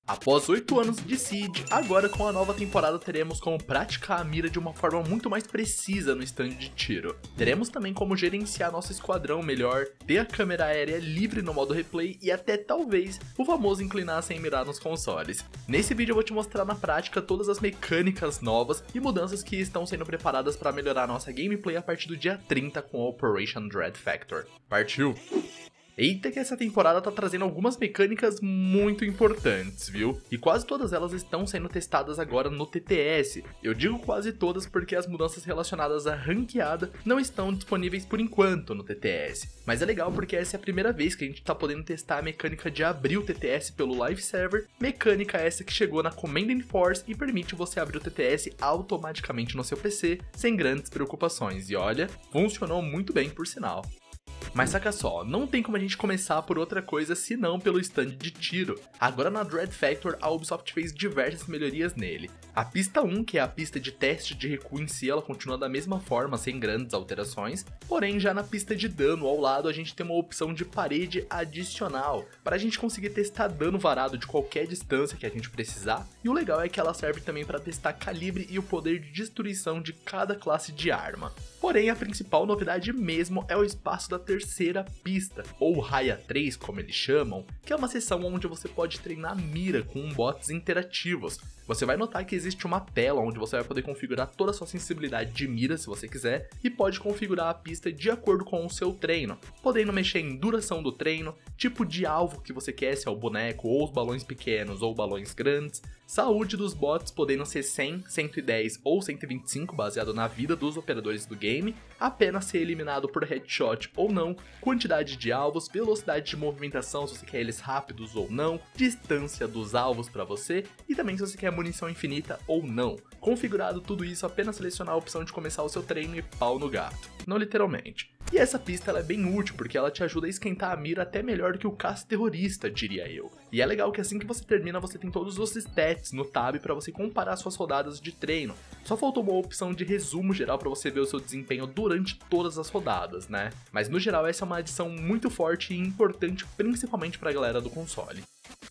Após 8 anos de Siege, agora com a nova temporada teremos como praticar a mira de uma forma muito mais precisa no stand de tiro. Teremos também como gerenciar nosso esquadrão melhor, ter a câmera aérea livre no modo replay e até talvez o famoso inclinar sem mirar nos consoles. Nesse vídeo eu vou te mostrar na prática todas as mecânicas novas e mudanças que estão sendo preparadas para melhorar nossa gameplay a partir do dia 30 com a Operation Dread Factor. Partiu! Eita que essa temporada tá trazendo algumas mecânicas muito importantes, viu? E quase todas elas estão sendo testadas agora no TTS. Eu digo quase todas porque as mudanças relacionadas à ranqueada não estão disponíveis por enquanto no TTS. Mas é legal porque essa é a primeira vez que a gente tá podendo testar a mecânica de abrir o TTS pelo Live Server, mecânica essa que chegou na Command & Force e permite você abrir o TTS automaticamente no seu PC, sem grandes preocupações. E olha, funcionou muito bem por sinal. Mas saca só, não tem como a gente começar por outra coisa senão pelo stand de tiro. Agora na Dread Factor a Ubisoft fez diversas melhorias nele. A pista 1, que é a pista de teste de recuo em si, ela continua da mesma forma, sem grandes alterações. Porém já na pista de dano ao lado a gente tem uma opção de parede adicional, para a gente conseguir testar dano varado de qualquer distância que a gente precisar. E o legal é que ela serve também para testar calibre e o poder de destruição de cada classe de arma. Porém, a principal novidade mesmo é o espaço da terceira pista, ou Raia 3 como eles chamam, que é uma seção onde você pode treinar mira com bots interativos. Você vai notar que existe uma tela onde você vai poder configurar toda a sua sensibilidade de mira se você quiser, e pode configurar a pista de acordo com o seu treino, podendo mexer em duração do treino, tipo de alvo que você quer, se é o boneco ou os balões pequenos ou balões grandes, saúde dos bots podendo ser 100, 110 ou 125 baseado na vida dos operadores do game, apenas ser eliminado por headshot ou não, quantidade de alvos, velocidade de movimentação se você quer eles rápidos ou não, distância dos alvos para você e também se você quer munição infinita ou não. Configurado tudo isso, apenas selecionar a opção de começar o seu treino e pau no gato. Não literalmente. E essa pista ela é bem útil porque ela te ajuda a esquentar a mira até melhor do que o caça terrorista, diria eu. E é legal que assim que você termina você tem todos os stats no tab para você comparar suas rodadas de treino. Só faltou uma opção de resumo geral para você ver o seu desempenho durante todas as rodadas, né? Mas no geral essa é uma adição muito forte e importante principalmente para a galera do console.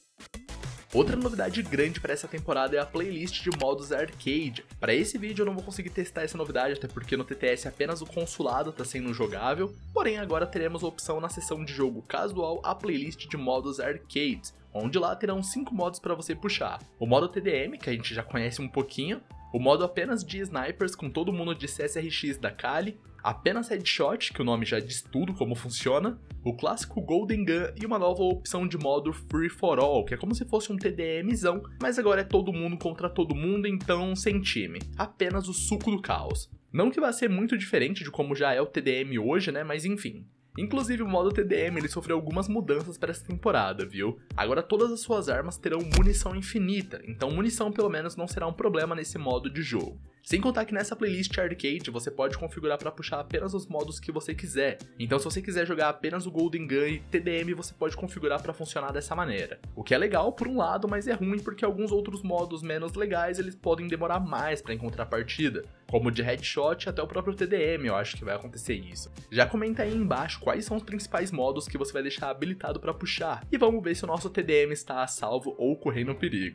Outra novidade grande para essa temporada é a playlist de modos arcade. Para esse vídeo eu não vou conseguir testar essa novidade, até porque no TTS apenas o consulado está sendo jogável, porém agora teremos a opção na seção de jogo casual a playlist de modos arcades, onde lá terão 5 modos para você puxar. O modo TDM, que a gente já conhece um pouquinho, o modo apenas de snipers com todo mundo de CSRX da Kali, apenas headshot, que o nome já diz tudo como funciona, o clássico Golden Gun e uma nova opção de modo Free for All, que é como se fosse um TDMzão, mas agora é todo mundo contra todo mundo, então sem time, apenas o suco do caos. Não que vá ser muito diferente de como já é o TDM hoje, né, mas enfim. Inclusive o modo TDM ele sofreu algumas mudanças para essa temporada, viu? Agora todas as suas armas terão munição infinita, então munição pelo menos não será um problema nesse modo de jogo. Sem contar que nessa playlist arcade você pode configurar para puxar apenas os modos que você quiser. Então se você quiser jogar apenas o Golden Gun e TDM você pode configurar para funcionar dessa maneira. O que é legal por um lado, mas é ruim porque alguns outros modos menos legais eles podem demorar mais para encontrar partida. Como de headshot até o próprio TDM, eu acho que vai acontecer isso. Já comenta aí embaixo quais são os principais modos que você vai deixar habilitado para puxar. E vamos ver se o nosso TDM está a salvo ou correndo perigo.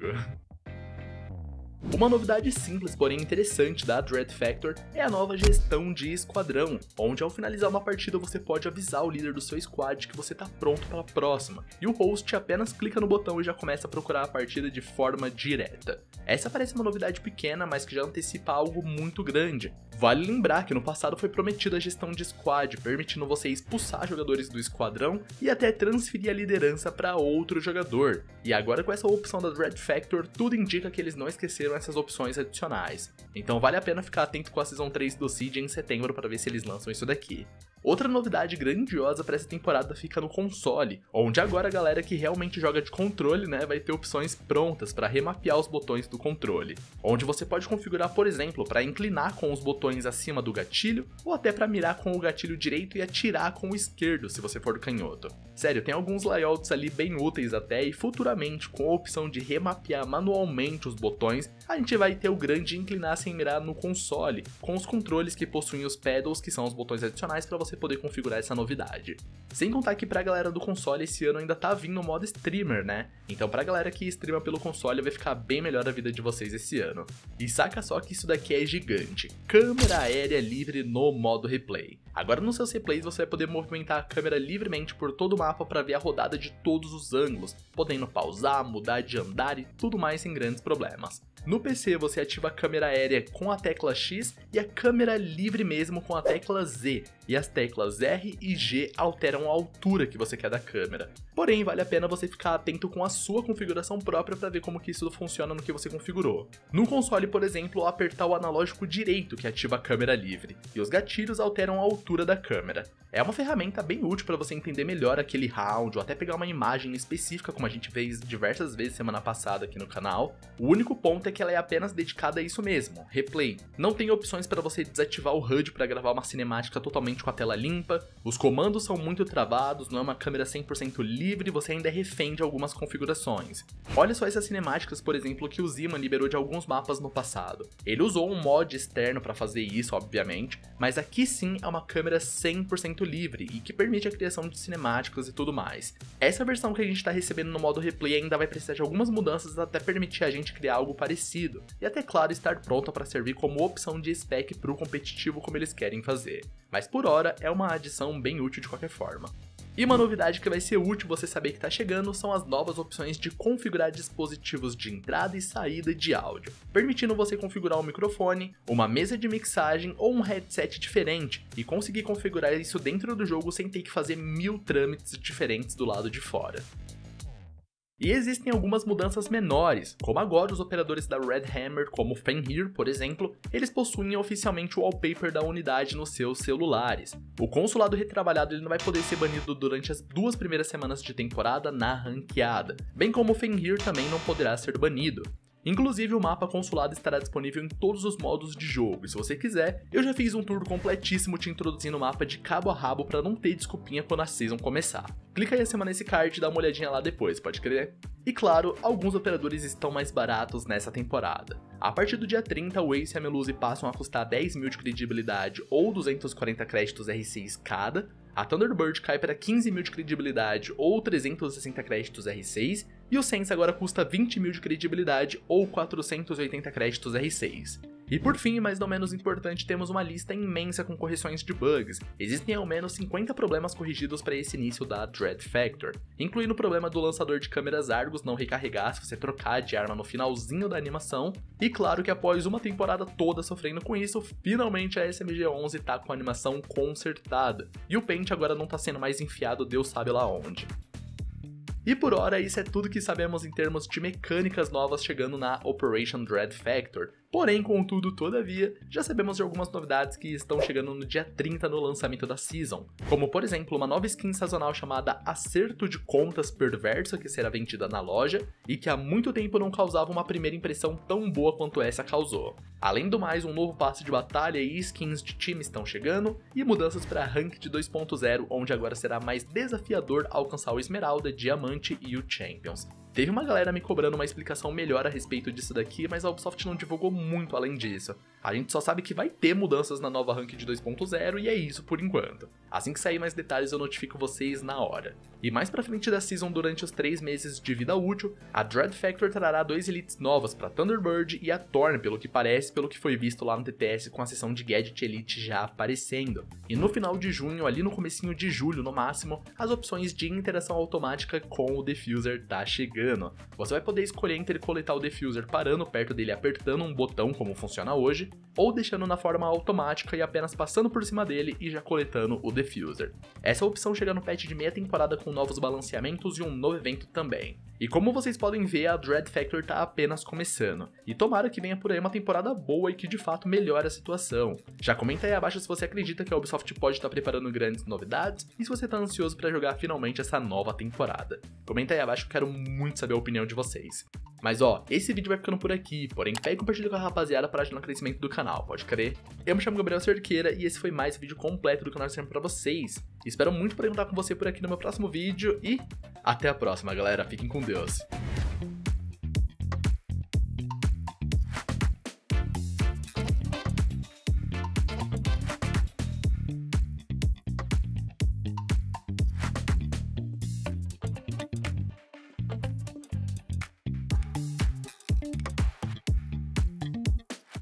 Uma novidade simples, porém interessante da Dread Factor é a nova gestão de esquadrão, onde ao finalizar uma partida você pode avisar o líder do seu squad que você está pronto para a próxima, e o host apenas clica no botão e já começa a procurar a partida de forma direta. Essa parece uma novidade pequena, mas que já antecipa algo muito grande. Vale lembrar que no passado foi prometida a gestão de squad, permitindo você expulsar jogadores do esquadrão e até transferir a liderança para outro jogador. E agora com essa opção da Dread Factor, tudo indica que eles não esqueceram essas opções adicionais. Então vale a pena ficar atento com a Season 3 do Siege em setembro para ver se eles lançam isso daqui. Outra novidade grandiosa para essa temporada fica no console, onde agora a galera que realmente joga de controle, né, vai ter opções prontas para remapear os botões do controle. Onde você pode configurar, por exemplo, para inclinar com os botões botões acima do gatilho, ou até para mirar com o gatilho direito e atirar com o esquerdo, se você for do canhoto. Sério, tem alguns layouts ali bem úteis até, e futuramente, com a opção de remapear manualmente os botões, a gente vai ter o grande inclinar sem mirar no console, com os controles que possuem os pedals, que são os botões adicionais para você poder configurar essa novidade. Sem contar que pra galera do console esse ano ainda tá vindo o modo streamer, né? Então pra galera que streama pelo console vai ficar bem melhor a vida de vocês esse ano. E saca só que isso daqui é gigante, câmera aérea livre no modo replay. Agora nos seus replays você vai poder movimentar a câmera livremente por todo o mapa para ver a rodada de todos os ângulos, podendo pausar, mudar de andar e tudo mais sem grandes problemas. No PC você ativa a câmera aérea com a tecla X e a câmera livre mesmo com a tecla Z, e as teclas R e G alteram a altura que você quer da câmera. Porém, vale a pena você ficar atento com a sua configuração própria para ver como que isso funciona no que você configurou. No console, por exemplo, apertar o analógico direito que ativa a câmera livre, e os gatilhos alteram a altura da câmera. É uma ferramenta bem útil para você entender melhor aquele round ou até pegar uma imagem específica, como a gente fez diversas vezes semana passada aqui no canal. O único ponto é que ela é apenas dedicada a isso mesmo, replay. Não tem opções para você desativar o HUD para gravar uma cinemática totalmente com a tela limpa, os comandos são muito travados, não é uma câmera 100% livre, você ainda é refém de algumas configurações. Olha só essas cinemáticas, por exemplo, que o Ziman liberou de alguns mapas no passado. Ele usou um mod externo para fazer isso, obviamente, mas aqui sim é uma câmera 100% livre e que permite a criação de cinemáticas e tudo mais. Essa versão que a gente está recebendo no modo replay ainda vai precisar de algumas mudanças até permitir a gente criar algo parecido, e até claro estar pronta para servir como opção de spec para o competitivo como eles querem fazer. Mas por hora é uma adição bem útil de qualquer forma. E uma novidade que vai ser útil você saber que está chegando são as novas opções de configurar dispositivos de entrada e saída de áudio, permitindo você configurar um microfone, uma mesa de mixagem ou um headset diferente e conseguir configurar isso dentro do jogo sem ter que fazer 1000 trâmites diferentes do lado de fora. E existem algumas mudanças menores, como agora os operadores da Red Hammer, como o Fenrir, por exemplo, eles possuem oficialmente o wallpaper da unidade nos seus celulares. O consulado retrabalhado ele não vai poder ser banido durante as 2 primeiras semanas de temporada na ranqueada, bem como o Fenrir também não poderá ser banido. Inclusive o mapa consulado estará disponível em todos os modos de jogo, e se você quiser, eu já fiz um tour completíssimo te introduzindo o mapa de cabo a rabo para não ter desculpinha quando a season começar. Clica aí acima nesse card e dá uma olhadinha lá depois, pode crer? E claro, alguns operadores estão mais baratos nessa temporada. A partir do dia 30, o Ace e a Melusi passam a custar 10 mil de credibilidade ou 240 créditos R6 cada, a Thunderbird cai para 15 mil de credibilidade ou 360 créditos R6, e o Sense agora custa 20 mil de credibilidade ou 480 créditos R6. E por fim, mas não menos importante, temos uma lista imensa com correções de bugs. Existem ao menos 50 problemas corrigidos para esse início da Dread Factor, incluindo o problema do lançador de câmeras Argus não recarregar se você trocar de arma no finalzinho da animação, e claro que após uma temporada toda sofrendo com isso, finalmente a SMG-11 tá com a animação consertada, e o Paint agora não tá sendo mais enfiado Deus sabe lá onde. E por hora, isso é tudo que sabemos em termos de mecânicas novas chegando na Operation Dread Factor. Porém, contudo, todavia, já sabemos de algumas novidades que estão chegando no dia 30 no lançamento da Season, como por exemplo uma nova skin sazonal chamada Acerto de Contas Perverso que será vendida na loja e que há muito tempo não causava uma primeira impressão tão boa quanto essa causou. Além do mais, um novo passe de batalha e skins de time estão chegando, e mudanças para Ranked 2.0, onde agora será mais desafiador alcançar o Esmeralda, Diamante e o Champions. Teve uma galera me cobrando uma explicação melhor a respeito disso daqui, mas a Ubisoft não divulgou muito além disso. A gente só sabe que vai ter mudanças na nova Ranked 2.0 e é isso por enquanto. Assim que sair mais detalhes eu notifico vocês na hora. E mais pra frente da Season, durante os 3 meses de vida útil, a Dread Factor trará 2 elites novas pra Thunderbird e a Thorn, pelo que parece, pelo que foi visto lá no TTS com a seção de Gadget Elite já aparecendo. E no final de junho, ali no comecinho de julho no máximo, as opções de interação automática com o Defuser tá chegando. Você vai poder escolher entre coletar o Defuser parando perto dele apertando um botão como funciona hoje, ou deixando na forma automática e apenas passando por cima dele e já coletando o Defuser. Essa opção chega no patch de meia temporada com novos balanceamentos e um novo evento também. E como vocês podem ver, a Dread Factor tá apenas começando, e tomara que venha por aí uma temporada boa e que de fato melhore a situação. Já comenta aí abaixo se você acredita que a Ubisoft pode estar preparando grandes novidades e se você tá ansioso para jogar finalmente essa nova temporada. Comenta aí abaixo que eu quero muito saber a opinião de vocês. Mas ó, esse vídeo vai ficando por aqui, porém pega e compartilha com a rapaziada para ajudar no crescimento do canal, pode crer? Eu me chamo Gabriel Cerqueira e esse foi mais um vídeo completo do canal sempre pra vocês. Espero muito poder contar com você por aqui no meu próximo vídeo e até a próxima, galera. Fiquem com Deus.